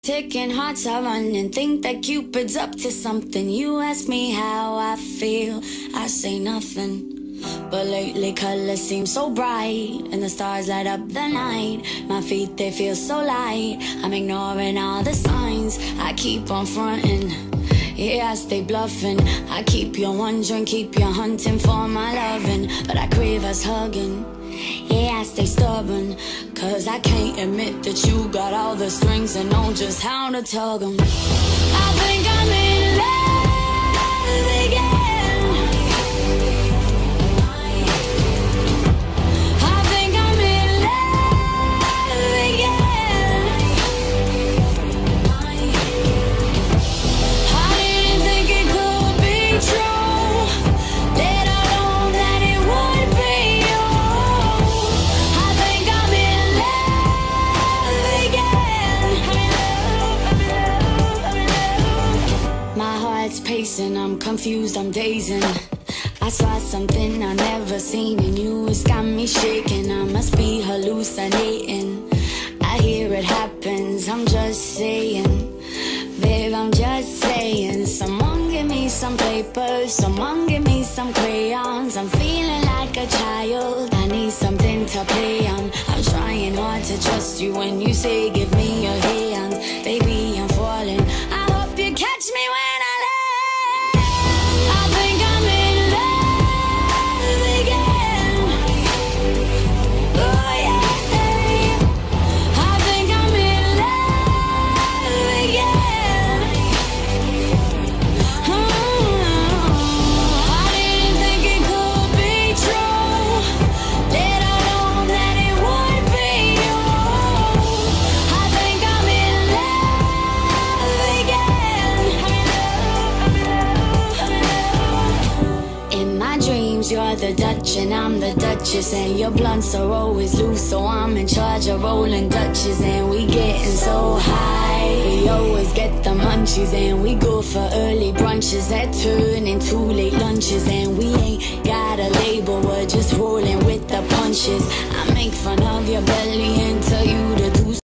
Ticking hearts are running, think that Cupid's up to something. You ask me how I feel, I say nothing. But lately colors seem so bright, and the stars light up the night. My feet, they feel so light, I'm ignoring all the signs. I keep on fronting, yeah, I stay bluffing. I keep you wondering, keep you hunting for my loving. But I crave us hugging, yeah, I stay stubborn, cause I can't admit that you got all the strings and know just how to tug 'em. I think I'm in love again. I think I'm in love again. I didn't think it could be true, that I know that it would be you. I think I'm in love again. My heart's pacing, I'm confused, I'm dazing. I saw something I never seen in you, it's got me shaking. I must be hallucinating, I hear it happens, I'm just saying. Babe, I'm just saying. Someone give me some paper, someone give me some crayons. I'm feeling like a child, I need something to play on. I'm trying hard to trust you when you say give me your hand. Baby, I'm falling, I hope you catch me when I land. I think I'm in love again. Oh yeah, I think I'm in love again. I didn't think it could be true, that I know that it would be you. I think I'm in love again. In my dreams, you're the Dutch and I'm the Duchess, and your blunts are always loose, so I'm in charge of rolling Dutches. And we getting so high, we always get the munchies, and we go for early brunches that turn into late lunches. And we ain't got a label, we're just rolling with the punches. I make fun of your belly and tell you to do